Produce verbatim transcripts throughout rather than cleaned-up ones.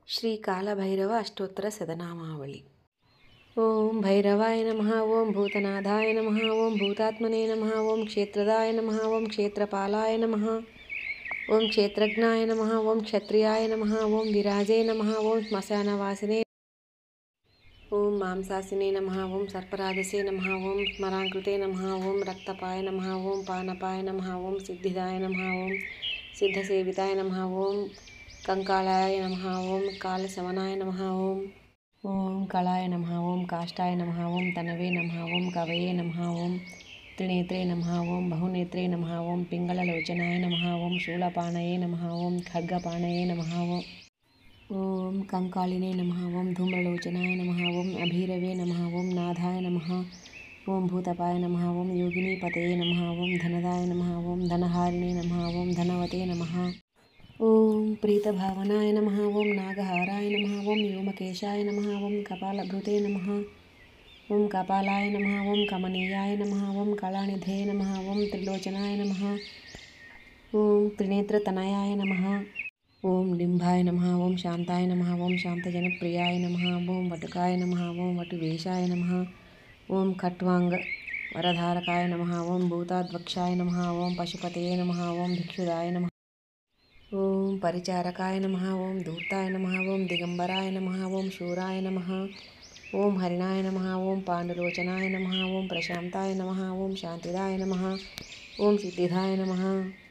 श्री कालभैरव अष्टोत्तर शतनामावली। ओं भैरवाय नमः। ओं भूतनाथाय नमः। ओं भूतात्मने नमः। ओं क्षेत्रदाय नमः। ओं क्षेत्रपालाय नमः। ओं क्षेत्रज्ञाय नमः। ओं क्षत्रियाय नमः। ओं विराजे नमः। ओं श्मशानवासिने, ओं मांसासिने नमः। ओं सर्पराजसे नमः। ओं स्मराकृते नमः। ओं रक्तपाय नमः। ओं पानपाय नमः। ओं सिद्धिदाय नमः। ओं सिद्धसेविताय नमः। ओं कंकालाय नमः। ओं कालशमनाय नमः। ओं ओं कलाय नमः। ओं काष्ठाय नमः। ओं तनवे नमः। ओं कवये नमः। ओं त्रिनेत्रे नमः। ओं बहुनेत्रे नमः। ओं पिंगललोचनाय नमः। ओं शूलपाणये नमः। ओं खड्गपाणये नमः। ओं कंकालिने नमः। ओं धूम्रलोचनाय नमः। ओं अभीरवे नमः। ओं नाथाय नमः। ओं भूतपाय नमः। ओं योगिनीपतये नमः। ओं धनदाय नमः। ओं धनहारिणे नमः। ओं धनवते नमः। ओं प्रीतभावनाय नमः। ओं नागहाराय नमः। ओं व्योमकेशाय नमः। ओं कपालभृते नमः। ओं कपालाय नमः। ओं कमनीयाय नमः। ओं कलानिधे नमः। ओं त्रिलोचनाय नमः। ओं त्रिनेत्रतनयाय नमः। ओं लिम्बाय नमः। ओं शांताय नमः। ओं शांतजनप्रियाय नमः। ओं वटुकाय नमः। ओं वटुवेशाय नमः। ओं खट्वांग वरधारकाय नमः। ओं भूताद्वक्षाय नमः। ओं पशुपतये नमः। ओं भिक्षुदाय नमः। ओं परिचारकाय नमः। ओं धूर्ताय नमः। ओं दिगंबराय नमः। ओं शूराय नमः। ओं हरिणाय नमः। ओं पांडुलोचनाय नमः। ओं प्रशांताय नमः। ओं शांतिदाय नमः। ओं सिद्धिदाय नमः।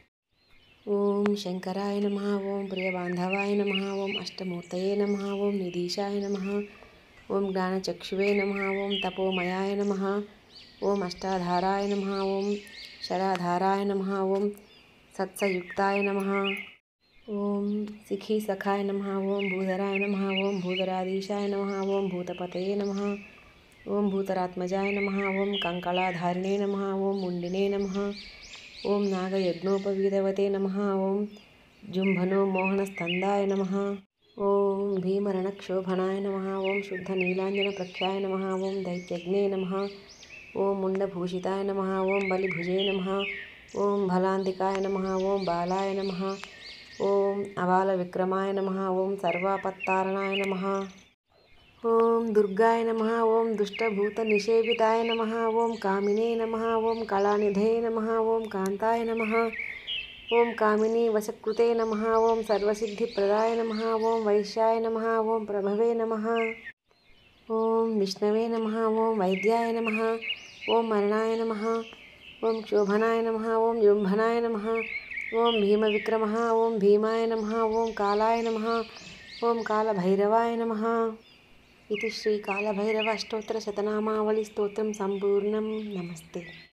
ओं शंकराय नमः। ओं प्रियबांधवाय नमः। ओं अष्टमूर्तये नमः। ओं निधीशाय नमः। ओं ज्ञानचक्षुवे नमः। ओं तपोमयाय नमः। ओं अष्टाधाराय नमः। ओं षडाधाराय नमः। ओं सत्सयुक्ताय नमः। ओं सिखी सखाय नमः। ओं भूधराय नमः। ओं भूधराधीशाय नमः। ओं भूतपतये नमः। ओं भूतरात्मजाय नमः। ओं कंकलाधारिणे नमः। ओं मुंडिने नमः। ओं नागयज्ञोपवीतवते नमः। ओं जुम्भनो मोहनस्तंदाय नमः। ओं भीमरणक्षोभनाय नमः। ओं शुद्धनीलांजनप्रख्याय नमः। ओं दैत्यज्ञे नमः। ओं मुंडभूषिताय नमः। ओं बलिभुजे नमः। ओं भलान्तिकाय नमः। ओं बालाय नमः। ओं अबालविक्रमाय नमः। ओं सर्वापत्तारणाय नमः। ओं दुर्गाय नमः। ओं दुष्टभूतनिषेविताय नमः। ओं कामिने नमः। ओं कलानिधे नमः। ओं कांताय नमः। ओं कामिनी वशकृते नमः। ओं सर्वसिद्धिप्रदाय नमः। ओं वैश्याय नमः। ओं प्रभवे नमः। ओं विष्णवे नमः। ओं वैद्याय नमः। ओं मरणाय नमः। ओं क्षोभनाय नमः। ओं युम्भनाय नमः। ओं भीमविक्रमः। ओं भीमाय नमः। ओं कालाय नमः। ओं कालभैरवाय नमः। इति श्री कालभैरव अष्टोत्तर शतनामावली स्तोत्रं संपूर्णं। नमस्ते।